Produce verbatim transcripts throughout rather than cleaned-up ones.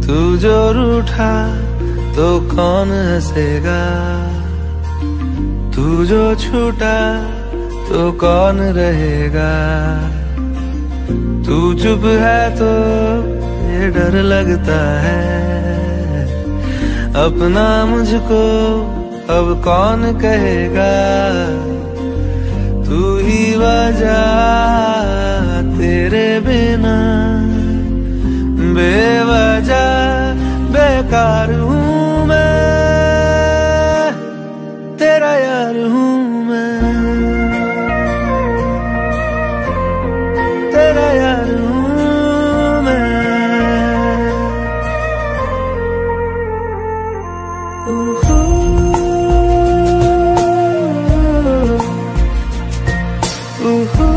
तू जो रूठा तो कौन हंसेगा, तू जो छूटा तो कौन रहेगा। तू चुप है तो ये डर लगता है, अपना मुझको अब कौन कहेगा। तू ही वजह, तेरे बिना बेवजह बेकार हूँ मैं, तेरा यार हूँ मैं, तेरा यार हूँ मैं। उहू, उहू,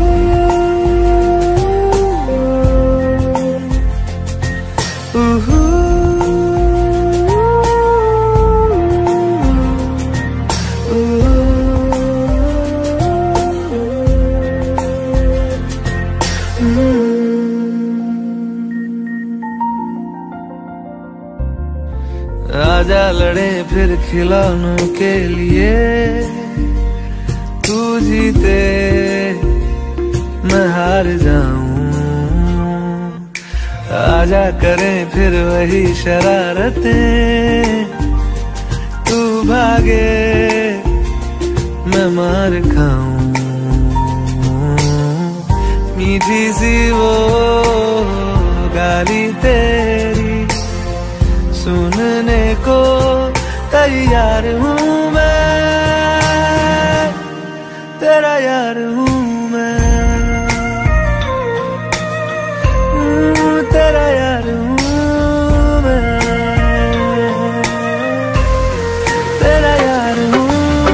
उहू, आजा लड़े फिर खिलौनों के लिए, तू जीते मैं हार जाऊं। आजा करें फिर वही शरारतें, तू भागे मैं मार खाऊं। मीठी सी वो गाली तेरी सुनने को तैयार हूँ मैं, तेरा यार हूँ मैं, तेरा यार हूँ मैं, तेरा यार हूँ।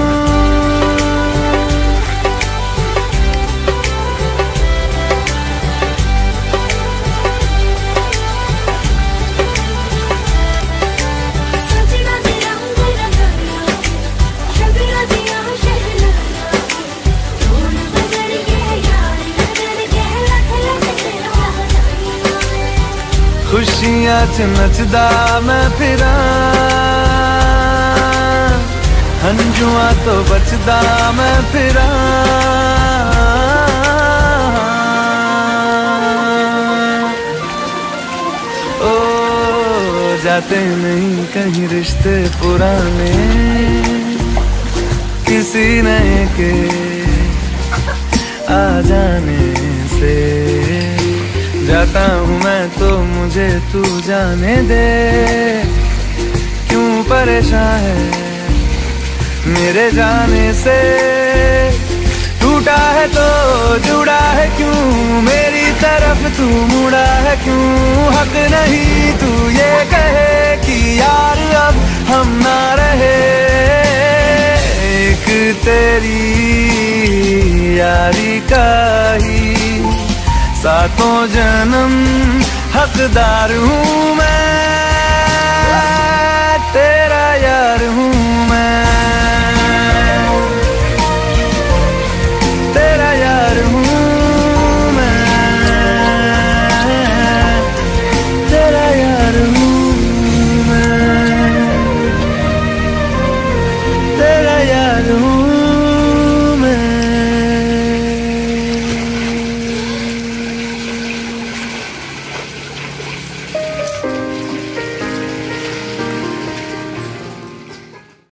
खुशियां च नचदा मैं फिरा, हंजुआ तो बचदा मैं फिरा। ओ जाते नहीं कहीं रिश्ते पुराने, किसी नए के आ जाने से। जाता हूँ मैं तो मुझे तू जाने दे, क्यों परेशान है मेरे जाने से। टूटा है तो जुड़ा है क्यों, मेरी तरफ तू मुड़ा है क्यों। हक नहीं तू ये कहे कि यार अब हम ना रहे, एक तेरी यारी का ही सातों जन्म हकदार हूँ मैं।